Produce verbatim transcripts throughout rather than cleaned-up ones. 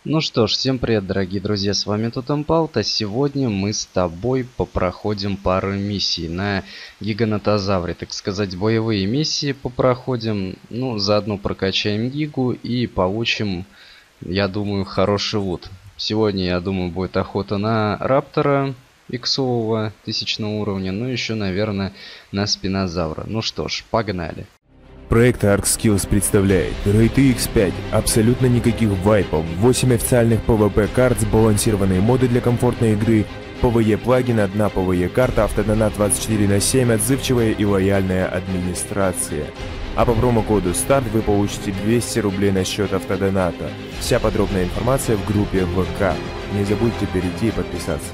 Ну что ж, всем привет, дорогие друзья, с вами Тотемпалта. Сегодня мы с тобой попроходим пару миссий на Гиганотозавре, так сказать, боевые миссии попроходим. Ну, заодно прокачаем Гигу и получим, я думаю, хороший лут. Сегодня, я думаю, будет охота на Раптора иксового тысячного уровня, ну еще, наверное, на Спинозавра. Ну что ж, погнали. Проект Arc Skills представляет Raid икс пять, абсолютно никаких вайпов, восемь официальных PvP карт, сбалансированные моды для комфортной игры, PvE плагин, одна PvE карта, автодонат двадцать четыре на семь, отзывчивая и лояльная администрация. А по промокоду старт вы получите двести рублей на счет автодоната. Вся подробная информация в группе ВК. Не забудьте перейти и подписаться.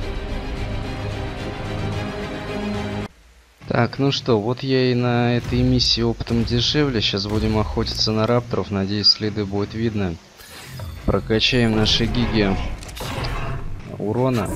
Так, ну что, вот я и на этой миссии опытом дешевле. Сейчас будем охотиться на рапторов. Надеюсь, следы будет видно. Прокачаем наши гиги урона.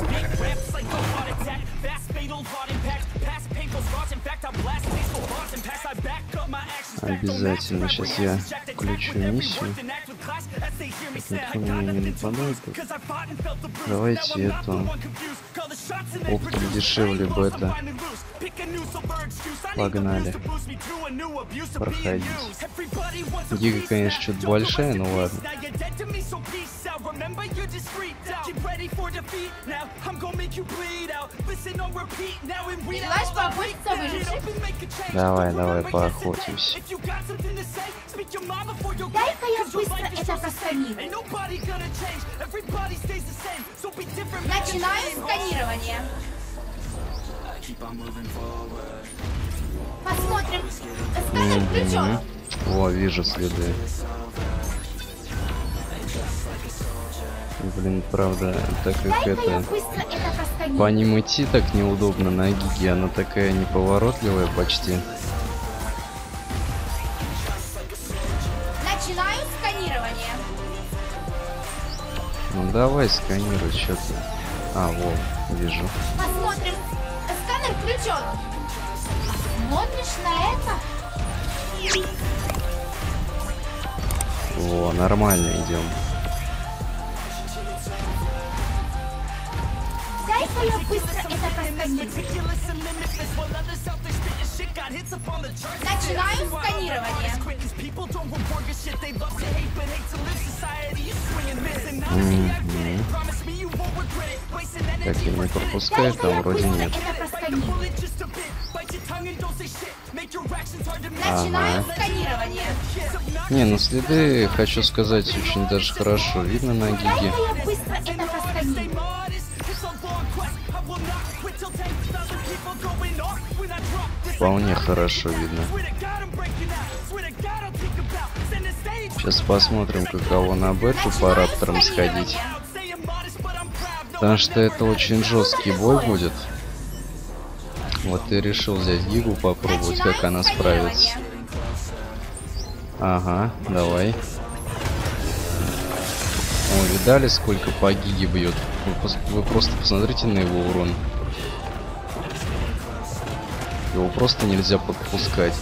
Обязательно. Сейчас я включу миссию. Никто на меня не нападает. Давайте эту оптом дешевле бета. Погнали. Проходить. Гига, конечно, чуть большая, но ладно. Давай, давай, поохотимся. Дай-ка я быстро это просканирую. Начинаю сканирование. Посмотрим. Сканер включен. О, вижу следы. Блин, правда, так как это... По ним идти так неудобно на гиге, она такая неповоротливая почти. Начинаю сканирование. Ну давай сканируй, что ты. А, вот, вижу. Посмотрим. Сканер включен. Смотришь на это? О, нормально идем. Дай-ка я быстро это просканирую. Начинаю сканирование. М-м-м. Так, я не пропускаю, там вроде нет. Начинаю сканирование. Не, ну следы, хочу сказать, очень даже хорошо видно на гиге. Дай-ка я быстро это просканирую. Вполне хорошо видно. Сейчас посмотрим, каково на бету по рапторам сходить. Потому что это очень жесткий бой будет. Вот и решил взять гигу, попробовать, как она справится. Ага, давай. О, видали, сколько по гиге бьет? Вы, вы просто посмотрите на его урон. Его просто нельзя подпускать.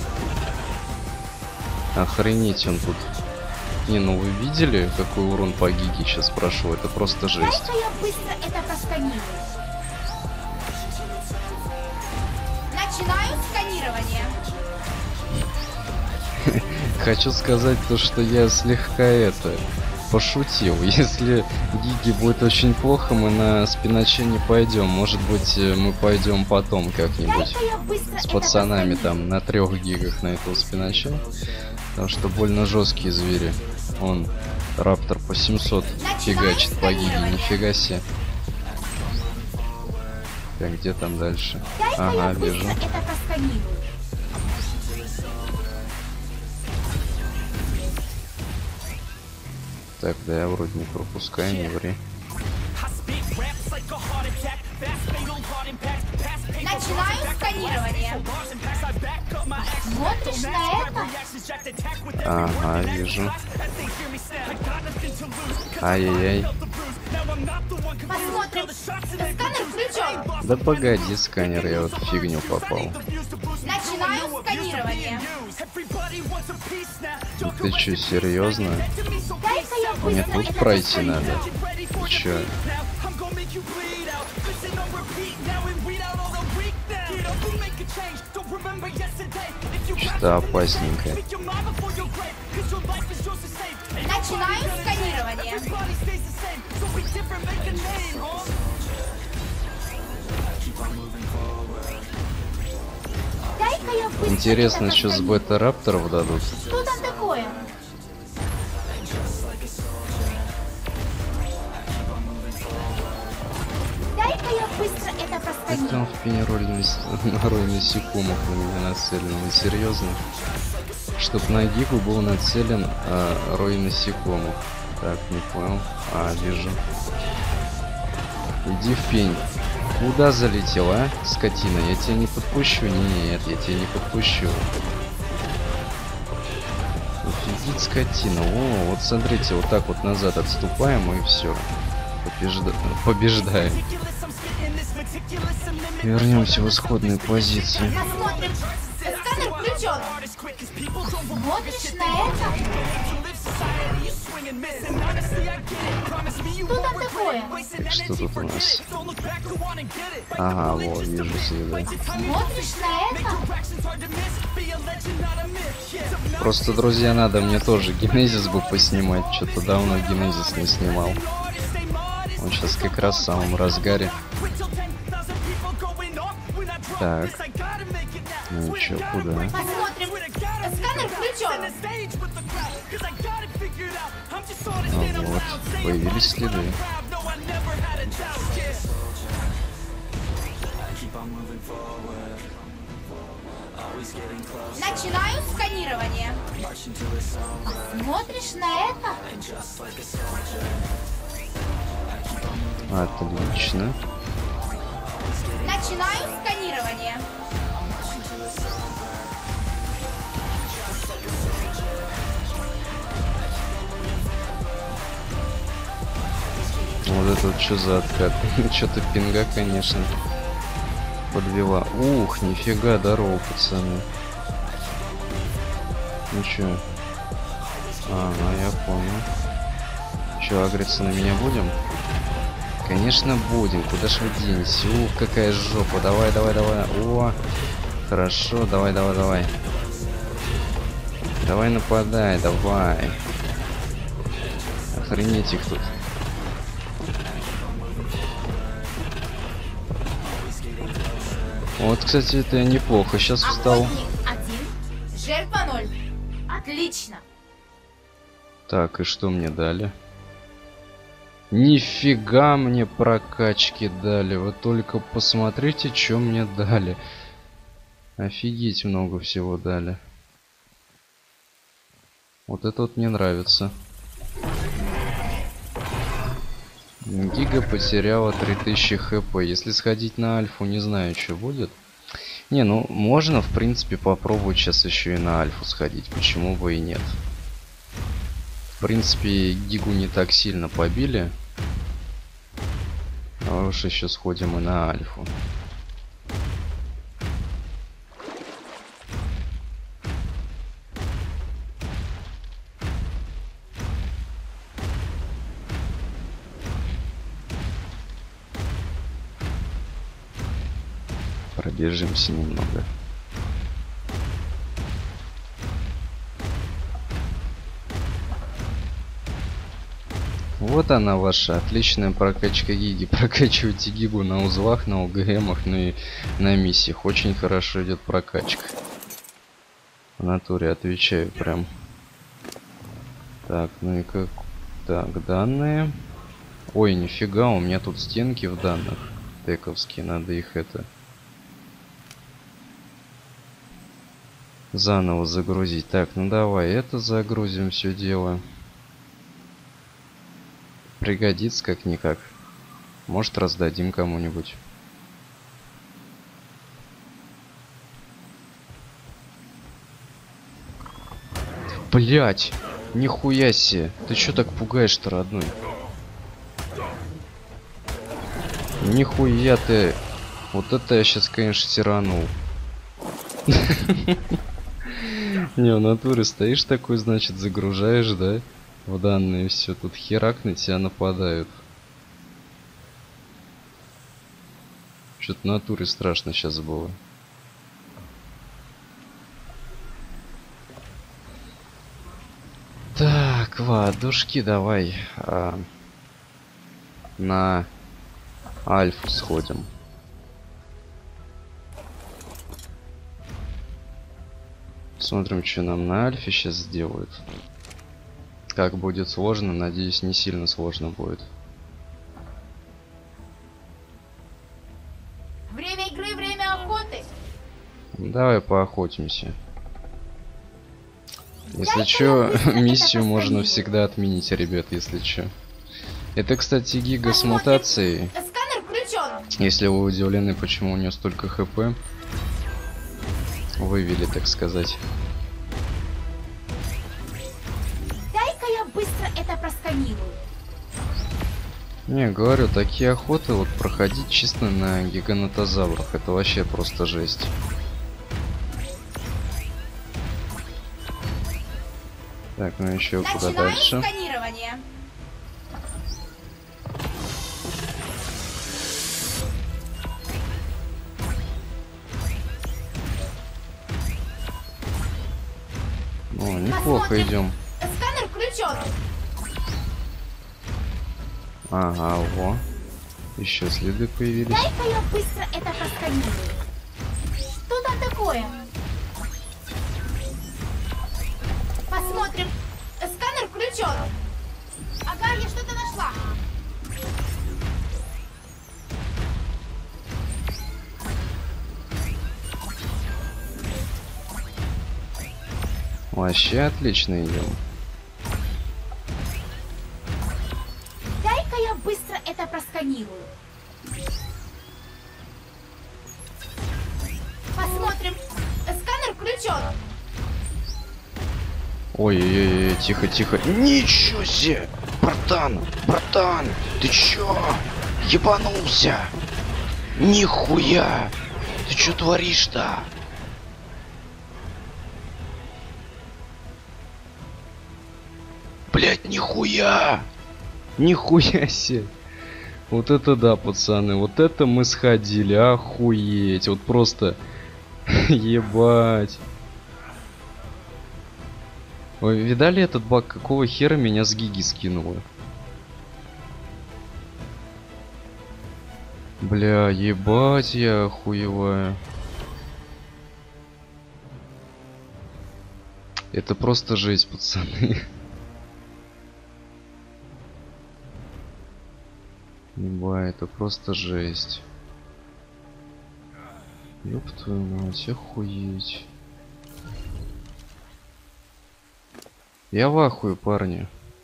Охренеть он тут. Не, ну вы видели, какой урон по гиге, сейчас спрошу? Это просто жесть. Дай-ка я быстро это просканирую. Начинаю сканирование. Хочу сказать то, что я слегка это пошутил. Если гиги будет очень плохо, мы на спиноче не пойдем. Может быть, мы пойдем потом как-нибудь с пацанами там на трех гигах на этого спиноча. Потому что больно жесткие звери. Он раптор по семьсот фигачит по гиге, нифига себе. Так, где там дальше? Ага, вижу. Так, да я вроде не пропускаю, не ври. Начинаю сканирование. Смотришь на это? Ага, вижу. Ай-яй-яй. Посмотрим. Сканер включен. Да погоди, сканер, я вот в фигню попал. Начинаю сканирование. Ну ты чё, серьезно? Дай-ка я Мне быстро тут это пройти просканирую. надо. Ты чё? Что-то опасненькое. Начинаю сканирование. Дай-ка я быстро Интересно, это что с просканирую. бета-рапторов дадут? Что там такое? Дай-ка я быстро это Как просканирую. там в пене роль, нас... роль насекомых на меня нацелен? Вы серьезно? Чтоб на гигу был нацелен а, рой насекомых. Так, не понял. А, вижу. Иди в пень. Куда залетел, а, скотина? Я тебя не подпущу? Нет, я тебя не подпущу. Офигеть, скотина. О, вот смотрите, вот так вот назад отступаем и все. Побежда... Побеждаем. Вернемся в исходные позиции. Посмотрим. Сканер включен. Смотришь на это? Что там такое? Так, что тут у нас? Ага, вот, вижу следы. Смотришь на это? Просто, друзья, надо мне тоже генезис бы поснимать. Что-то давно генезис не снимал. Он сейчас как раз в самом разгаре. Так. Ну чё, куда? Посмотрим. Сканер включен. А вот, появились следы. Начинаю сканирование. Смотришь на это? Отлично. Начинаю сканирование. Вот это вот что за откат? Что-то пинга, конечно, подвела. Ух, нифига, здорово, пацаны. Ну чё? Ага, я понял. Чё, агриться на меня будем? Конечно будем. Куда ж вы денетесь? Ух, какая жопа. Давай, давай, давай. О, хорошо, давай, давай, давай. Давай нападай, давай. Охренеть их тут. Вот, кстати, это неплохо. Сейчас встал. Охотник один, жертва ноль. Отлично. Так, и что мне дали? Нифига мне прокачки дали. Вы только посмотрите, что мне дали. Офигеть, много всего дали. Вот это вот мне нравится. Гига потеряла три тысячи хп. Если сходить на альфу, не знаю, что будет. Не, ну можно, в принципе, попробовать сейчас еще и на альфу сходить. Почему бы и нет? В принципе, Гигу не так сильно побили. А уж еще сходим и на альфу. Пробежимся немного. Вот она ваша отличная прокачка Гиги. Прокачивайте Гигу на узлах, на ОГМах, ну и на миссиях. Очень хорошо идет прокачка. В натуре отвечаю прям. Так, ну и как... Так, данные. Ой, нифига, у меня тут стенки в данных. Тековские, надо их это... заново загрузить. Так, ну давай это загрузим, все дело. Пригодится как-никак. Может, раздадим кому-нибудь. Блять! Нихуя себе! Ты чё так пугаешь-то, родной? Нихуя ты. Вот это я сейчас, конечно, тиранул. Не, в натуре стоишь такой, значит, загружаешь, да? В данные все. Тут херак на тебя нападают. Что-то в натуре страшно сейчас было. Так, ладушки, давай а, на Альфу сходим. Смотрим, что нам на Альфе сейчас сделают. Как будет сложно, надеюсь, не сильно сложно будет. Время игры, время охоты. Давай поохотимся. Если чё, миссию можно всегда отменить, ребят, если чё. Это, кстати, Гига с мутацией. Сканер включен. Если вы удивлены, почему у нее столько хп, вывели, так сказать. Дай-ка я быстро это просканирую. Не, говорю, такие охоты вот проходить чисто на гиганотозаврах, это вообще просто жесть. Так, ну еще куда Начинаем дальше? сканирование. О, неплохо Посмотрим. идем. Сканер включен. Ага, во. Еще следы появились. Дай-ка я быстро это просканирую. Что там такое? Посмотрим. Сканер включен. Ага, я что-то нашла. Вообще отлично идем. Дай-ка я быстро это просканирую. Посмотрим. Сканер включен. Ой-ой-ой, тихо, тихо. Ничего себе! Братан! Братан! Ты чё? Ебанулся! Нихуя! Ты чё творишь-то? Блять, нихуя! Нихуя себе! Вот это да, пацаны, вот это мы сходили, охуеть! Вот просто... Ебать! Вы видали этот баг? Какого хера меня с Гиги скинуло? Бля, ебать я охуеваю. Это просто жесть, пацаны. Ебать, это просто жесть. Ёб твою мать, охуеть. Я в ахуе, парни.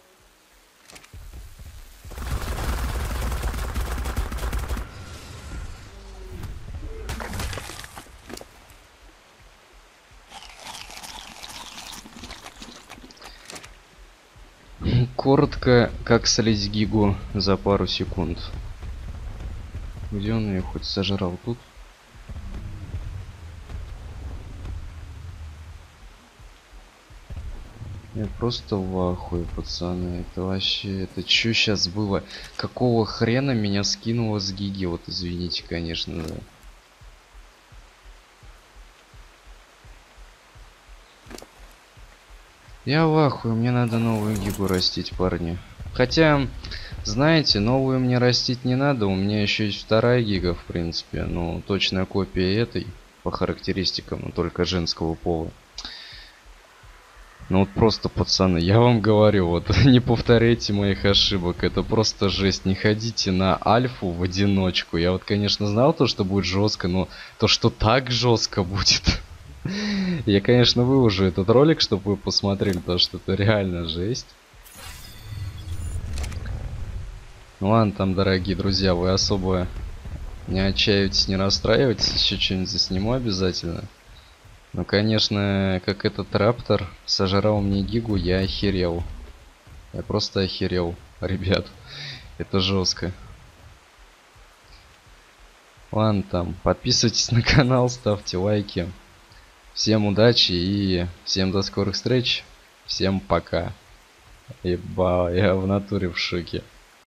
Коротко, как слить Гигу за пару секунд. Где он ее хоть сожрал? Тут? Я просто в ахуе, пацаны. Это вообще... Это чё сейчас было? Какого хрена меня скинуло с Гиги? Вот извините, конечно, да. Я в ахуе. Мне надо новую Гигу растить, парни. Хотя, знаете, новую мне растить не надо. У меня еще есть вторая Гига, в принципе. Ну, точная копия этой. По характеристикам, но только женского пола. Ну вот просто, пацаны, я вам говорю, вот не повторяйте моих ошибок, это просто жесть, не ходите на альфу в одиночку. Я вот, конечно, знал то, что будет жестко, но то, что так жестко будет. Я, конечно, выложу этот ролик, чтобы вы посмотрели, то, что это реально жесть. Ну ладно, там, дорогие друзья, вы особо не отчаивайтесь, не расстраивайтесь, еще что-нибудь засниму обязательно. Ну, конечно, как этот раптор сожрал мне Гигу, я охерел. Я просто охерел, ребят. Это жестко. Ладно, там, подписывайтесь на канал, ставьте лайки. Всем удачи и всем до скорых встреч. Всем пока. Еба, я в натуре в шоке.